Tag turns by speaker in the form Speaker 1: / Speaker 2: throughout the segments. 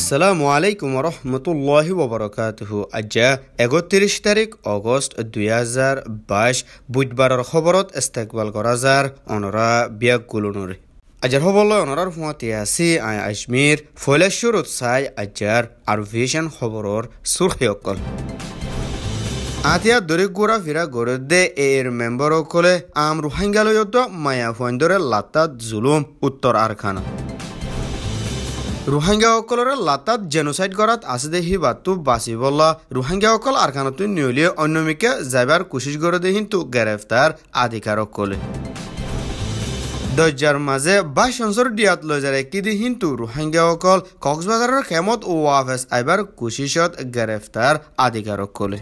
Speaker 1: আসসালামু আলাইকুম রহমতুল্লাহি ওবরাকাতুহু। আজ্জা ৩১ তারিখ অগস্ট ২০২২ বুধবাৰৰ খবৰত ইস্তেকবাল কৰা যাৰ অনৰা বিয়াক গুলুনুৰ আজাৰ খবৰলৈ অনৰাৰ ফুৱাতে আছে আজমিৰ ফৈলেশ্বৰত চাই আজাৰ আৰু ভিজন খবৰৰ চুৰখীয়কল আতিয়া দৰিক গোৰা ফিৰা গৰদে এৰ মেম্বাৰসকলে ৰোহিংগালয়ত মায়া ফন্দৰে লাতাত জুলুম উত্তৰ আৰখানা ৰোহিংগাসকলৰে লাতাত জেনোসাইড কৰাত আছে দে হিবাতো বাচিবলা ৰোহিংগাসকল আৰখানাটো নিয়লিয়ে অন্যমিকে যাইবাৰ কোশিশ কৰে দে কিন্তু গ্ৰেফতাৰ আধিকাৰসকলে দৰ্জাৰ মাজে ২২ বছৰ দিয়াত লৈ যায় কিদি কিন্তু ৰোহিংগাসকল কক্সবাজাৰৰ খেমত ওৱাফেছ আইবাৰ কোশিশত গ্ৰেফতাৰ আধিকাৰসকলে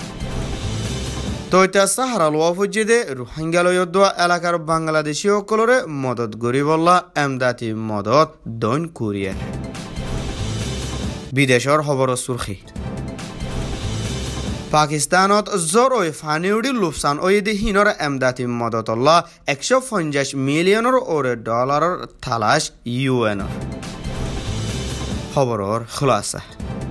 Speaker 1: তইতা সাহারা লোৱা ফজিদে ৰোহিংগালয়ত এলাকাৰ বাংলাদেশীসকলৰে মদত গৰিবলা এমদাতি মদত দৈন কোৰিয়াৰ বিদেশৰ খবৰ সুৰখি পাকিস্তানত জৰৈ ফানিউডি লোকচান ওইদি হিনৰ এমদাতি মদতল্লা ১৫০ মিলিয়নৰ ডলাৰৰ থালাশ ইউএনৰ খবৰৰ খুলাসা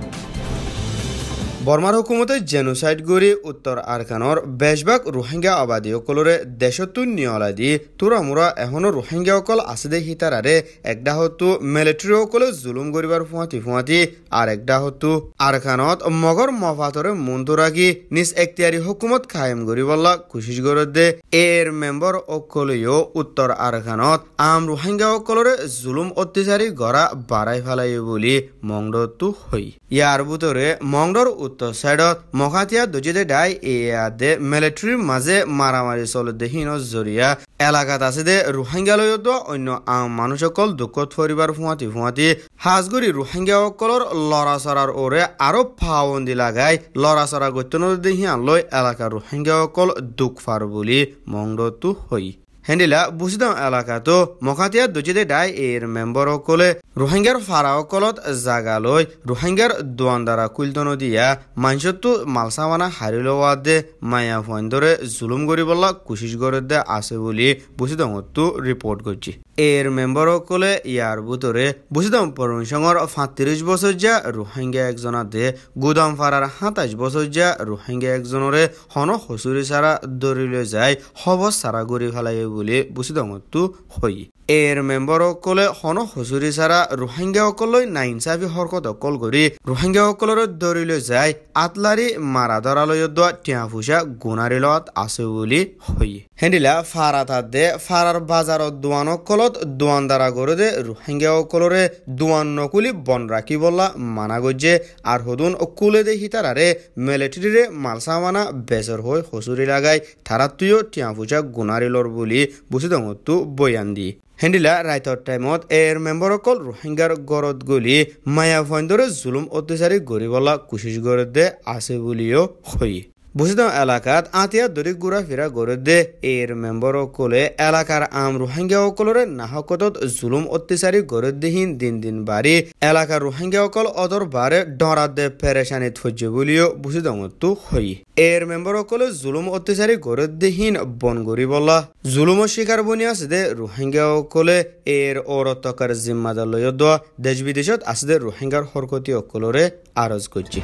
Speaker 1: বৰ্মাৰ হুকুমতে জেনোসাইড কৰি উত্তৰ আৰখানৰ বেশভাগ ৰোহিংগা আবাদীসকলৰে দেশতো নিয়লা দি তোৰামোৰা এখনো ৰোহিংগাসকল আছে দে হিতাৰাৰে একদাহতো মিলিটাৰীসকলে জুলুম কৰিবাৰ ফুৱাতি আৰু একদাহতো আৰখানত মগৰ মফাতৰে মন্তৰাগী নিজ এখতিয়াৰী হুকুমত কায়েম কৰিবলা কোশিশ কৰে এৰ মেম্বাৰ অকলেও উত্তৰ আৰখানত ৰোহিংগাসকলৰে জুলুম অত্যাচাৰী গৰা বাঢ়াই ফেলাই বুলি মংডতো হৈ ইয়াৰ ভিতৰে মংডৰ উত্তৰ সাইডত মখাতিয়া দুজিদে ডাই এয়াদে মিলিটাৰীৰ মাজে মাৰামাৰি চলে দেহিন জৰিয়া এলাকাত আছে দে ৰোহিংগালয়ত অন্য মানুহসকল দুখত ফৰিবাৰ ফুৱাতি হাজগুৰি ৰোহিংগাসকলৰ লৰা চৰাৰ ওৰে আৰু পাবন্দী লাগাই লৰা চৰা গত্যনৰ দেহিয়ান লৈ এলাকাৰ ৰোহিংগাসকল দুখ ফাৰ বুলি মংডতো হৈ হেন্দিলা বুজিদাম এলাকাতো মখাতিয়া দুজিদে ডাই এৰ মেম্বাৰসকলে ৰোহিংগাৰ ফাৰাসকলত জাগা লৈ ৰোহিংগাৰ দোৱানদাৰা কুলতনো দিয়া মাঞ্চতো মালচামানা হাৰি লোৱা দে মায়া ফন্দৰে জুলুম কৰিবলা কোশিশ কৰে দে আছে বুলি বুজিদামতো ৰিপৰ্ট কৰিছে এৰ মেম্বাৰসকলে ইয়াৰ ভিতৰে বুজিদাম পৰমসংৰ ৩৫ বছৰ যা ৰোহিংগা একজনা দে গুদাম ফাৰাৰ ২৭ বছৰ যা ৰোহিংগা একজনৰে হন হচুৰি চাৰা দৰিলৈ যায় হব চাৰা গৰি ফেলাই বুলি বুজিদামতো হৈ এৰ মেম্বাৰসকলে হন হচুৰি চাৰা ৰোহিংগাসকললৈ নাইনচাফি হৰকত অকল কৰি ৰোহিংগাসকলৰ দৰিলৈ যায় আতলাৰি মাৰা ধৰালৈ টিয়া ফুচা গুণাৰী লগত আছে বুলি হৈ হেন্দিলা ফাৰাত দে ফাৰাৰ বাজাৰত দোৱানসকলত দোৱানদাৰা কৰে দে ৰোহিংগাসকলৰে দোৱান নকুলি বন ৰাখিবলা মানা গজে আৰু সদুন কুলে দে হিতাৰাৰে মিলিটাৰীৰে মালচামানা বেজৰ হৈ হচুৰি লাগাই থাৰাতুয়ো টিয়া ফুচা গুণাৰীলৰ বুলি বুজিদমতো বয়ান দি হেন্দিলা ৰাইটৰ টাইমত এৰ মেম্বাৰসকল ৰোহিংগাৰ গড়ত গলি মায়া ফন্দৰে জুলুম অত্যাচাৰী গৰিবলা কোশিশ কৰে দে আছে বুলিও হৈ বুজিদাম এলাকাত আতিয়া দৰিক গুৰা ফিৰা কৰে দে এৰ মেম্বাৰসকলে এলাকাৰ ৰোহিংগাসকলৰে নাহকতত জুলুম অত্যাচাৰী গড়ত দেহিন দিন বাঢ়ি এলাকাৰ ৰোহিংগাসকল অদৰ বাৰে ডৰাত দে পেৰেচানিত সহ্য বুলিও বুজিদামতো হৈ এৰ মেম্বাৰসকলে জুলুম অত্যাচাৰী গড়ত দেহিন বন গৰিবলা জুলুমৰ শিকাৰ বনি আছে দে ৰোহিংগাসকলে এৰ অৰতকাৰ জিম্মাদাৰ লৈ দেশ বিদেশত আছে দে ৰোহিংগাৰ হৰকতীসকলৰে আৰজ কৰিছে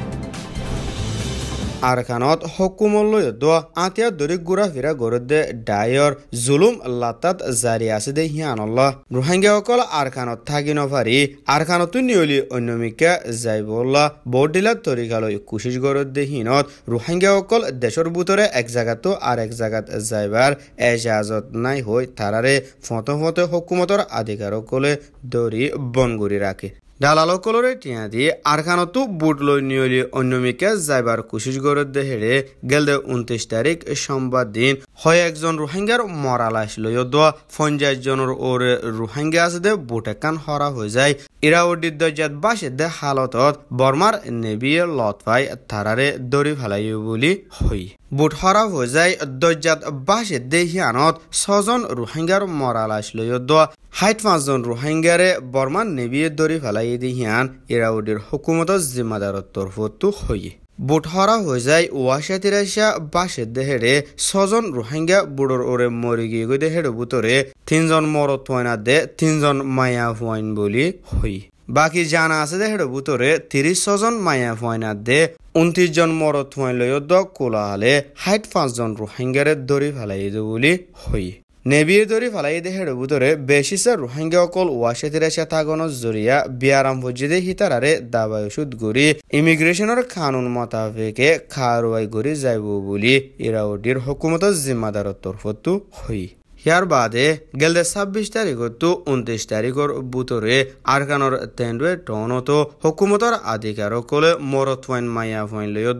Speaker 1: আৰখানত হকুমলৈ আতিয়া দৰিক গুৰা ফিৰা গৰদে ডায়ৰ জুলুম লাতাত জাৰি আছে দে হিয়ানল্লা ৰোহিংগাসকল আৰখানত থাকি নপাৰি আৰখানতো নিয়লি অন্যমিকা যাইবলা বৰ্ডিলাত তৰিকালৈ কোশিশ গৰদে হিনত ৰোহিংগাসকল দেশৰ ভিতৰে এক জাগাতো আৰু এক জাগাত যাইবাৰ এজাজত নাই হৈ তাৰাৰে ফটো হকুমতৰ আধিকাৰসকলে দৰি বন কৰি ৰাখে দালালসকলৰে টিয়া দি আৰখানতো বুট লৈ নিয়লি অন্যমিকে যাইবাৰ কোশিশ কৰে হেৰে গেলদে ২৯ তাৰিখ সোমবাৰ দিন হয় একজন ৰোহিংগাৰ মৰা লাশ লৈ ৫০ জনৰ ওৰে ৰোহিংগা আছে দে বুট একান হৰা হৈ যায় ইৰাউদ্দিন দৰ্জাত বাসে দে হালতত বৰ্মাৰ নেবিয়ে লতফাই তাৰাৰে দৰি ফেলাই বুলি হৈ বুট হৰা হৈ যায় দৰ্জাত বাসে দে হিয়ানত ৬জন ৰোহিংগাৰ মৰা লাশ লৈ ৬৫ জন ৰোহিংগাৰে বৰ্মাৰ নেবিয়ে দৰি ফেলাই দি হিয়ান ইৰাউদ্দিৰ হুকুমতৰ জিম্মাদাৰৰ তৰফতো হৈ বুট হরা হৈ যায় ৮৮ বাসে দেহেৰে ৬জন ৰোহিংগা বুড়ৰ ওৰে মৰি গিয়ে দেহেৰে বুটৰে ৩জন মৰত হোৱা না দে ৩জন মায়া হোৱাইন বুলি হৈ বাকি জানা আছে যে হেডো বুতরে 30 জন মায়া ফয়নাত দে 29 জন মরত ফয়ন লয়দ কোলাহালে 65 জন রোহিঙ্গারে দরি ফেলাই দে বলি হই নেবির দরি ফেলাই দে হেডো বুতরে বেশিসা রোহিঙ্গা অকল ওয়াশেতিরা শাতাগনজ জরিয়া বিয়ারাম ফজিদে হিতারারে দাবাই ওষুধ গরি ইমিগ্রেশনের কানুন মোতাবেকে খারওয়াই গরি যাইব বলি ইরাউডির হুকুমতের জিম্মাদারর তরফতো হই ইয়ার বাদে গেলদে 26 তারিখতো 29 তারিখর বুতরে আরকানর তেন্ডুয়ে টনতো হুকুমতর আধিকারকলে মরত ফইন মায়া ফইন লয়দ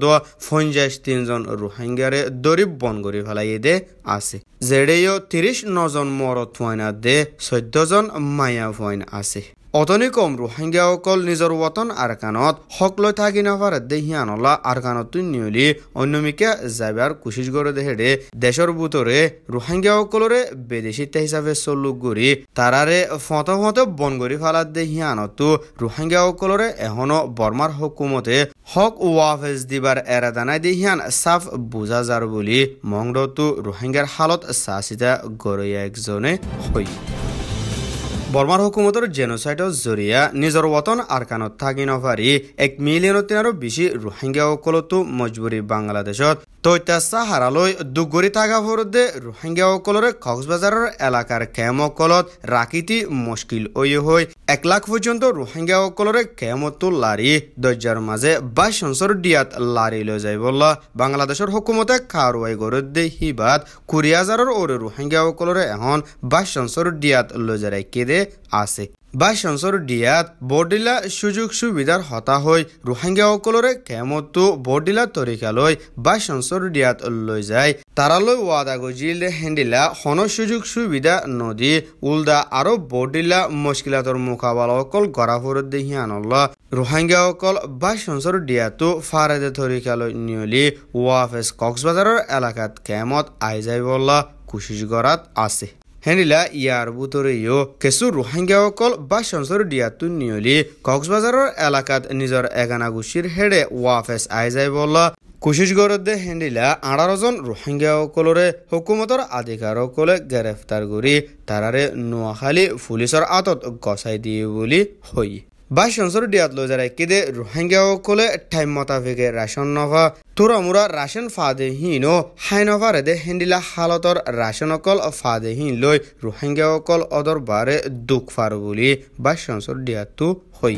Speaker 1: 53 জন রোহিঙ্গারে দরিব বন গরি ফেলাই দে আছে জেডেও 39 জন মরত ফইনা দে 14 জন মায়া ফইন আছে অতনি কম রোহিঙ্গা অকল নিজর ওতন আরকানত হকলৈ থাকি নাফারে দেহিয়ানলা আরকানত নিয়লি অন্যমিকে যাবার কুশিশ করে দেহেডে দেশর বুতরে রোহিঙ্গা অকলরে বিদেশিতা হিসাবে চলুক গরি তারারে ফত বন গরি ফালাত দেহিয়ানত রোহিঙ্গা অকলরে এখনো বর্মার হুকুমতে হক ওয়াফেজ দিবার এরাদানাই দেহিয়ান সাফ বুঝা যার বলি মংডতো রোহিঙ্গার হালত সাসিতা গরইয়া একজনে হই বর্মার হুকুমতর জেনোসাইডর জরিয়া নিজর ওতন আরকানত থাকি নফারি 1 মিলিয়নতিনারও বেশি রোহিঙ্গা অকলতো মজবুরি বাংলাদেশত তৈতা সাহারালৈ দুগরি থাকা ফরদে রোহিঙ্গা অকলরে কক্সবাজারের এলাকার ক্যাম্প অকলত রাখিতি মুশকিল ওই হই 1 লাখ পর্যন্ত রোহিঙ্গা অকলরে ক্যাম্পতো লারি দজ্জার মাঝে 22 সঞ্চর ডিয়াত লারি লৈ যাই বললা বাংলাদেশের হুকুমতে কারওয়াই গরদে হিবাত 20,000 ওরে রোহিঙ্গা অকলরে এখন 22 সঞ্চর ডিয়াত লৈ যাই কেদে আছে 22 সঞ্চর ডিয়াত বর্ডিলা সুযোগ সুবিধার হতা হই রোহিঙ্গা অকলরে কেমতো বর্ডিলা তরিকালৈ 22 সঞ্চর ডিয়াত লৈ যায় তারালৈ ওয়াদা গজিল হেন্ডিলা হন সুযোগ সুবিধা নদী উলদা আরো বর্ডিলা মুশকিলাতর মোকাবেলা অকল গড়া ফরত দেহিয়ানল্লা রোহিঙ্গা অকল 22 সঞ্চর ডিয়াতো ফারেদে তরিকালৈ নিয়লি ওয়াফেস কক্সবাজারের এলাকাত কেমত আই যাই বললা কুশিশ গড়াত আছে হেনিলা ইয়ার বুতরেও কিছু রোহিঙ্গা অকল 22 সঞ্চর ডিয়াতো নিয়লি কক্সবাজারের এলাকাত নিজর এগানা গুছির হেডে ওয়াফেস আই যাই বললা কুশিশ গড়দে হেন্ডিলা 18 জন রোহিঙ্গা অকলরে হুকুমতর আধিকারকলে গ্রেফতার করি তারারে নোয়াখালী পুলিশর আতত গছাই দিয়ে বলি হই 22 সঞ্চর ডিয়াত লৈ যারা কেদে রোহিঙ্গা অকলে টাইম মোতাবেকে রাশন নভা তোরামুরা রাশন ফাদে হিনো হাইনভারে দে হেন্ডিলা হালতর রাশন অকল ফাদে হিন লৈ রোহিঙ্গা অকল অদর বারে দুঃখ ফার বলি 22 সঞ্চর ডিয়াতো হই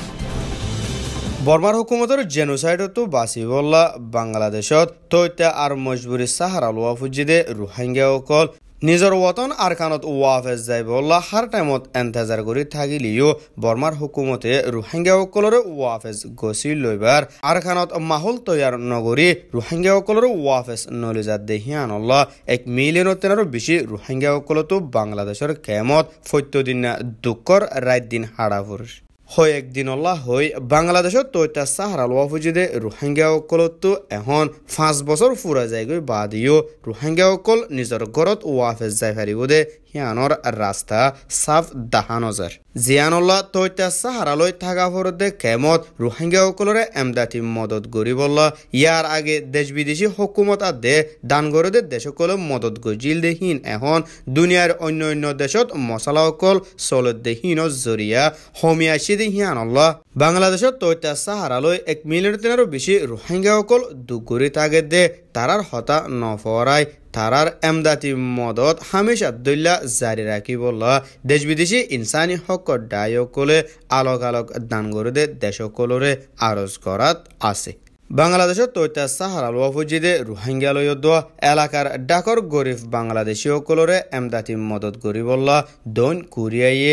Speaker 1: বর্মার হুকুমতর জেনোসাইডতো বাসি বললা বাংলাদেশত তৈতা আর মজবুরি সাহারা লোয়া ফুজিদে রোহিঙ্গা অকল নিজর ওতন আরকানত ওয়াফেজ যাই বললা হার টাইমত এন্তেজার করি থাকিলিও বর্মার হুকুমতে রোহিঙ্গা অকলরে ওয়াফেজ গছি লইবার আরকানত মাহল তৈয়ার নগরী রোহিঙ্গা অকলরে ওয়াফেজ নলিজাত দেহিয়ানল্লা 1 মিলিয়নতিনারও বেশি রোহিঙ্গা অকলতো বাংলাদেশের কেমত ফত্যদিন দুঃখর রাত দিন হাড়াফুর হই একদিন আল্লাহ হই বাংলাদেশত তৈতা সাহারা লোয়া ফুজিদে রোহিঙ্গা অকলতো এখন 5 বছর ফুরা যায় গই বাদিও রোহিঙ্গা অকল নিজর ঘরত ওয়াফেজ যাই ফারিব দে হিয়ানর রাস্তা সাফ দাহানজার জিয়ানুল্লাহ তৈতা সাহারালৈ থাকা ফরদে কেমত রোহিঙ্গা অকলরে এমদাতি মদত গরি বললা ইয়ার আগে দেশ বিদেশি হুকুমত আদে দান গরদে দেশকলে মদত গজিল দেহীন এখন দুনিয়ার অন্য দেশত মশলা অকল চলত দেহীন জরিয়া হমিয়াসি দেহিয়ানুল্লাহ বাংলাদেশত তৈতা সাহারালৈ 1 মিলিয়নতিনারও বেশি রোহিঙ্গা অকল দুগরি তাগে দে তারার হতা নফরাই তারার এমদাতি মদত হামেশা দৈল্লা জারি রাখি বললা দেশ বিদেশি ইনসানি হক ডায়কলে আলোক দান গরদে দেশকলরে আরজ করাত আছে বাংলাদেশত তৈতা সাহারা লোয়া ফুজিদে রোহিঙ্গা লয়দ এলাকার ডাকর গরিব বাংলাদেশী অকলরে এমদাতি মদত গরি বললা দৈন কোরিয়ায়ে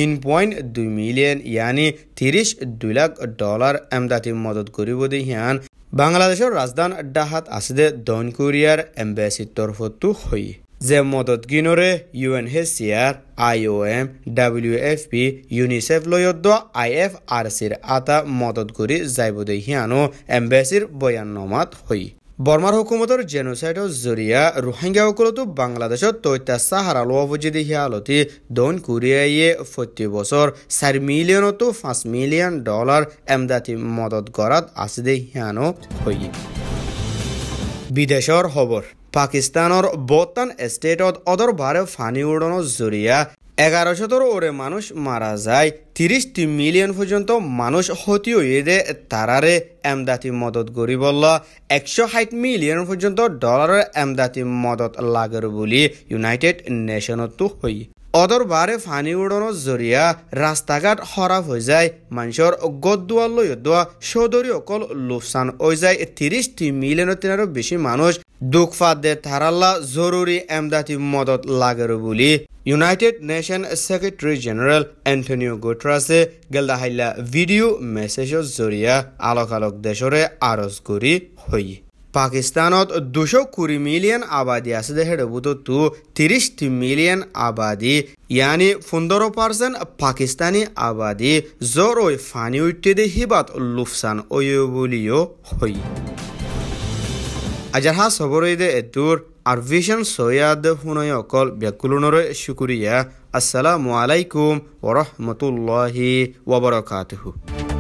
Speaker 1: 3.2 মিলিয়ন ইয়ানি 32 লাখ ডলার এমদাতি মদত গরিব দিহিয়ান বাংলাদেশের রাজধান ডাহাত আসিদে দৈন কোরিয়ার এম্বাসির তরফতো হই যে মদত গিনরে UNHCR IOM WFP UNICEF লয়দ IFRCর আতা মদত গরি যাইব দেহিয়ানো এম্বাসির বয়াননামাত হই বর্মার হুকুমতর জেনোসাইডর জরিয়া রোহিঙ্গা অকলতো বাংলাদেশত তৈতা সাহারা লোয়া ফুজিদে হিয়ালতি দৈন কোরিয়ায়ে 40 বছর 4 মিলিয়নতো 5 মিলিয়ন ডলার এমদাতি মদত গরাত আসিদে হিয়ানো হই বিদেশৰ খবৰ পাকিস্তানৰ বটান ষ্টেটত অদৰ বাৰে ফানি উৰণত জৰিয়া 1100 ওরে মানুষ মারা যায় 30 মিলিয়ন পর্যন্ত মানুষ ক্ষতি হয়ে দে তারারে এমদাতি মদত গরি বলল 160 মিলিয়ন পর্যন্ত ডলারের এমদাতি মদত লাগের বলি ইউনাইটেড নেশনত হই অদর বারে ফানি উড়ানোর জরিয়া রাস্তাঘাট খরাব হয়ে যায় মানুষের গদুয়াল লই দোয়া সৌদরি অকল লোকসান হয়ে যায় 30 মিলিয়নের তিনারও বেশি মানুষ দুঃখ ফাদে তারাল্লা জরুরি এমদাতি মদত লাগের বলি United Nation secretary general Antonio গুটেরেসে গেলদাহাইলা ভিডিও মেসেজৰ জৰিয়া আলোক দেশৰে আৰজ কৰি হই পাকিস্তানত 220 মিলিয়ন আবাদী আছে দেহের বুতো 30 মিলিয়ন আবাদী यानी 15% পাকিস্তানি আবাদী জরই ফানি উঠতে দে হিবাত লুফসান ওয়ো বলিও হই আজার হা সবরই দে এতুর আর ভিশন সৈয়াদ হুনয় অকল ব্যাকুলনরে শুকরিয়া আসসালামু আলাইকুম ওয়া রাহমাতুল্লাহি ওয়া বারাকাতুহু